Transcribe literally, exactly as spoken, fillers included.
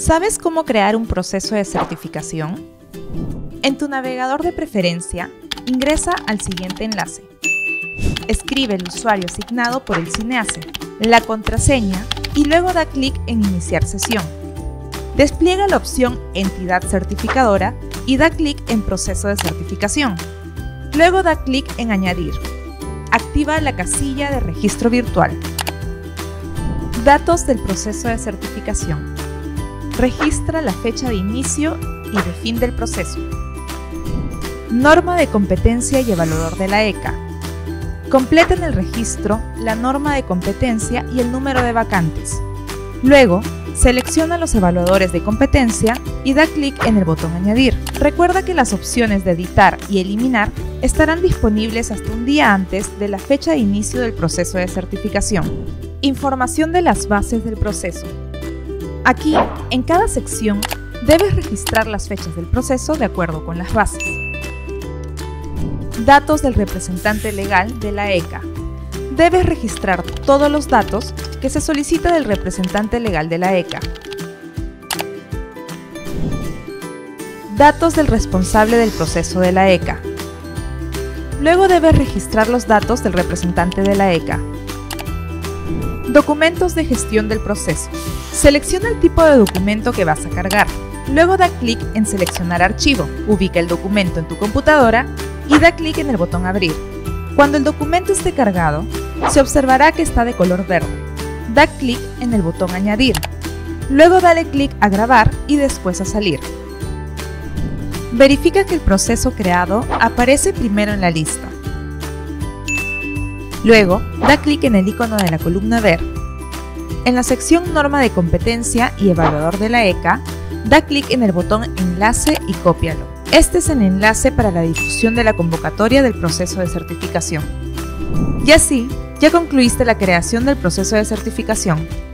¿Sabes cómo crear un proceso de certificación? En tu navegador de preferencia, ingresa al siguiente enlace. Escribe el usuario asignado por el Cineace, la contraseña y luego da clic en Iniciar sesión. Despliega la opción Entidad certificadora y da clic en Proceso de certificación. Luego da clic en Añadir. Activa la casilla de registro virtual. Datos del proceso de certificación. Registra la fecha de inicio y de fin del proceso. Norma de competencia y evaluador de la E C A. Completa en el registro la norma de competencia y el número de vacantes. Luego, selecciona los evaluadores de competencia y da clic en el botón Añadir. Recuerda que las opciones de editar y eliminar estarán disponibles hasta un día antes de la fecha de inicio del proceso de certificación. Información de las bases del proceso. Aquí, en cada sección, debes registrar las fechas del proceso de acuerdo con las bases. Datos del representante legal de la E C A. Debes registrar todos los datos que se solicita del representante legal de la E C A. Datos del responsable del proceso de la E C A. Luego debes registrar los datos del representante de la E C A. Documentos de gestión del proceso. Selecciona el tipo de documento que vas a cargar. Luego da clic en Seleccionar archivo, ubica el documento en tu computadora y da clic en el botón Abrir. Cuando el documento esté cargado, se observará que está de color verde. Da clic en el botón Añadir. Luego dale clic a Grabar y después a Salir. Verifica que el proceso creado aparece primero en la lista. Luego, da clic en el icono de la columna Ver. En la sección Norma de competencia y evaluador de la E C A, da clic en el botón Enlace y cópialo. Este es el enlace para la difusión de la convocatoria del proceso de certificación. Y así, ya concluiste la creación del proceso de certificación.